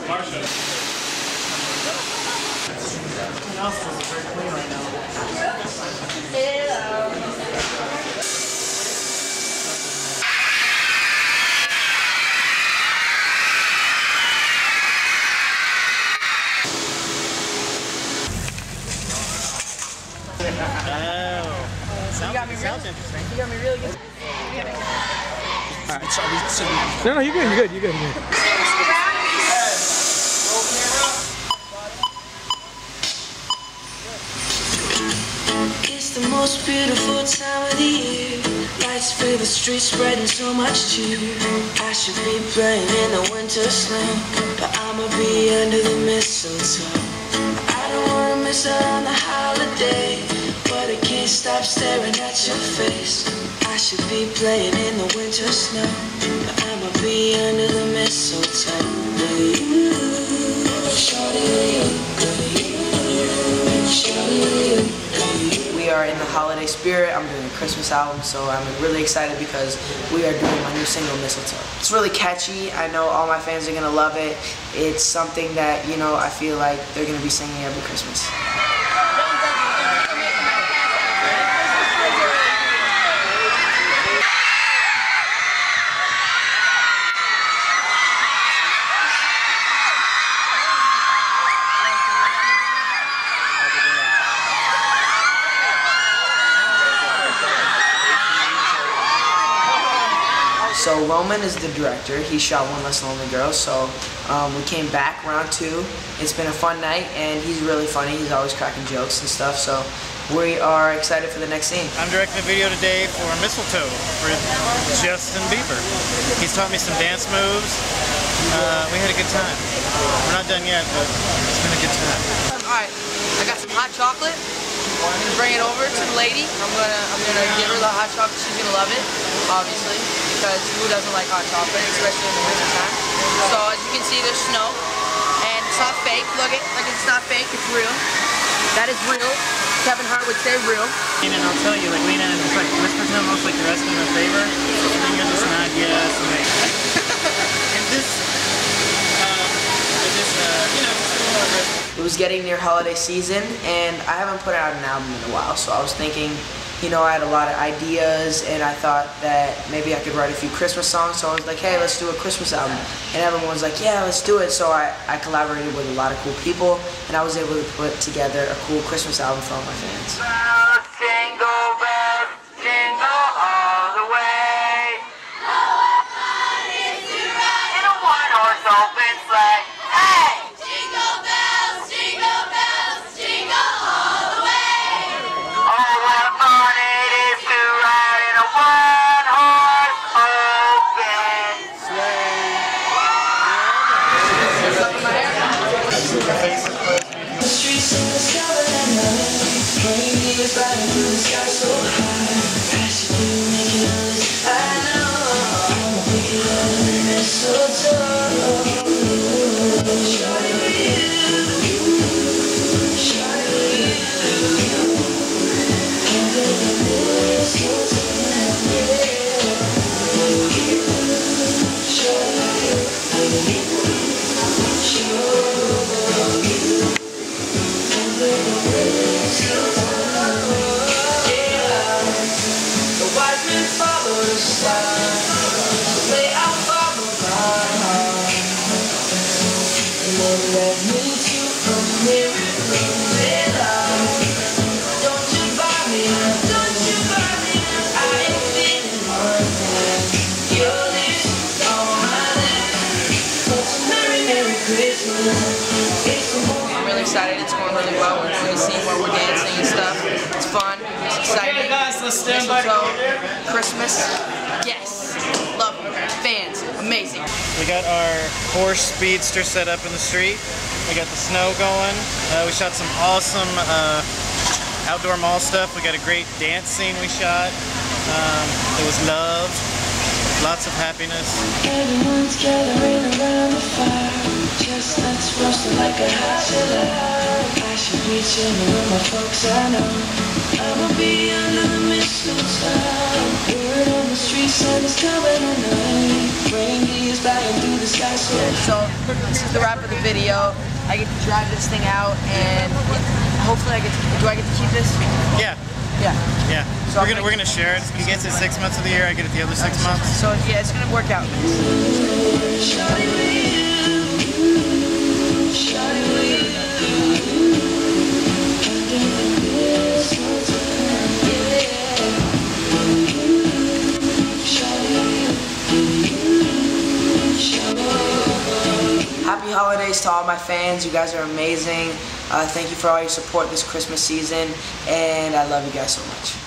Sounds interesting. You got me really good. No, you're good, you're good, you're good. It's the most beautiful time of the year. Lights fill the streets, spreading so much cheer. I should be playing in the winter snow, but I'ma be under the mistletoe. I don't wanna miss out on the holiday, but I can't stop staring at your face. I should be playing in the winter snow, but I'ma be under the mistletoe with you. We are in the holiday spirit. I'm doing a Christmas album, so I'm really excited because we are doing my new single, Mistletoe. It's really catchy. I know all my fans are gonna love it. It's something that, you know, I feel like they're gonna be singing every Christmas. So Roman is the director. He shot One Less Lonely Girl. So we came back round 2. It's been a fun night, and he's really funny. He's always cracking jokes and stuff. So we are excited for the next scene. I'm directing a video today for Mistletoe for Justin Bieber. He's taught me some dance moves. We had a good time. We're not done yet, but it's been a good time. All right, I got some hot chocolate. I'm gonna bring it over to the lady. I'm gonna give her the hot chocolate. She's gonna love it, obviously, because who doesn't like hot chocolate, especially in the winter time. So as you can see, there's snow, and it's not fake. Look, it's not fake. It's real. That is real. Kevin Hart would say real. And I'll tell you, like, lean in and just like whisper to him, almost like you're asking him a favor. And then you'll just nod yes. And this, you know, just a little bit. It was getting near holiday season, and I haven't put out an album in a while, so I was thinking, you know, I had a lot of ideas, and I thought that maybe I could write a few Christmas songs, so I was like, hey, let's do a Christmas album. And everyone was like, yeah, let's do it. So I collaborated with a lot of cool people, and I was able to put together a cool Christmas album for all my fans. Jingle bells, jingle all the way. Oh, what fun it is to ride in a one-horse open sleigh. Hey! Jingle bells, jingle all the way. Oh, what fun it is to ride in a one-horse open sleigh. The streets in the sky and the reindeers riding through the sky so high. I should be making all this. I know I'm a big lonely mistletoe. Shawty with you, shawty with you. Under the mistletoe, shawty with you, I'm really excited. It's going really well. We're doing a scene where we're dancing and stuff. It's fun. It's exciting. Okay, guys, let's stand by. Christmas. Yes. Love it. Fans. Amazing. We got our horse speedster set up in the street. We got the snow going. We shot some awesome outdoor mall stuff. We got a great dance scene we shot. It was love. Lots of happiness. Everyone's gathering around the fire. Chestnuts roasting like a hot July. I should be chilling with my folks, I know. I'ma be under the mistletoe. Word on the street, Santa's coming tonight. Reindeer's flying through the sky, So this is the wrap of the video. I get to drive this thing out, and hopefully do I get to keep this? Yeah. Yeah. Yeah. So we're gonna share it. He gets it 6 months of the year. I get it the other 6 months. So yeah, it's gonna work out. Shawty with you, shawty with you. Under the mistletoe, yeah. Shawty with you, shawty. Happy holidays to all my fans. You guys are amazing. Thank you for all your support this Christmas season, and I love you guys so much.